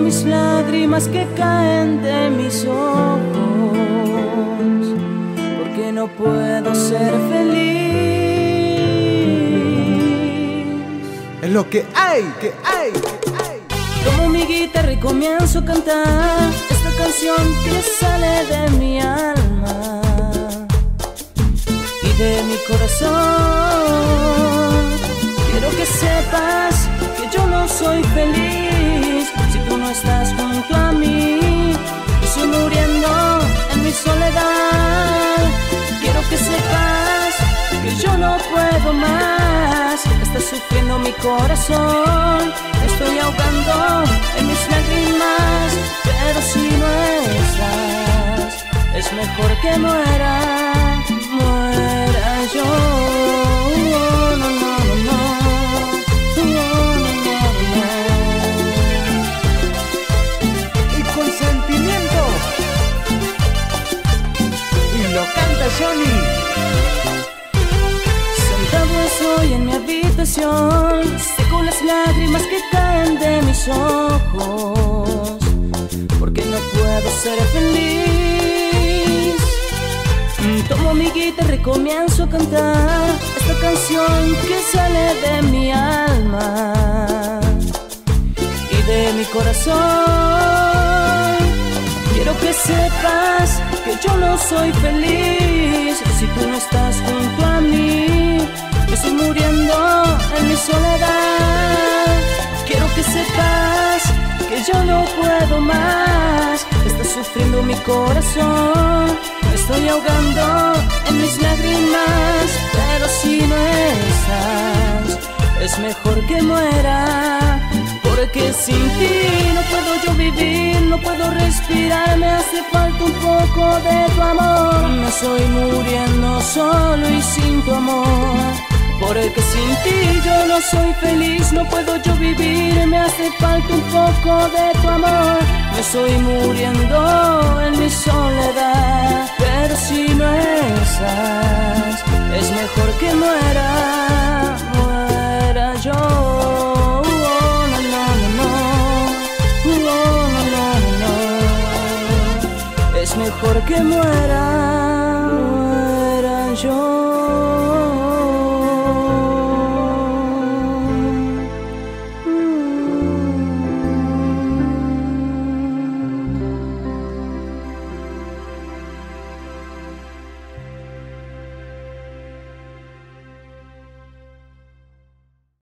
mis lágrimas que caen de mis ojos, porque no puedo ser feliz. Es lo que hay, Tomo mi guitarra y comienzo a cantar esta canción que sale de mi alma y de mi corazón. Quiero que sepas que yo no soy feliz si tú no estás junto a mí. Estoy muriendo en mi soledad. Quiero que sepas que yo no puedo más. Está sufriendo mi corazón. Estoy ahogando en mis lágrimas. Pero si no estás, es mejor que muera yo. No, no, no, no. Johnny. Sentado estoy en mi habitación, seco las lágrimas que caen de mis ojos, porque no puedo ser feliz. Tomo mi guitarra y comienzo a cantar esta canción que sale de mi alma y de mi corazón. Quiero que sepas que yo no soy feliz si tú no estás junto a mí. Yo estoy muriendo en mi soledad. Quiero que sepas que yo no puedo más. Está sufriendo mi corazón. Me estoy ahogando en mis lágrimas. Pero si no estás, es mejor que muera. Porque sin ti no puedo yo vivir, no puedo respirar, me hace falta un poco de tu amor. Me estoy muriendo solo y sin tu amor. Porque sin ti yo no soy feliz, no puedo yo vivir, me hace falta un poco de tu amor. Me estoy muriendo en mi soledad. Pero si no estás, es mejor que muera yo. Es mejor que muera.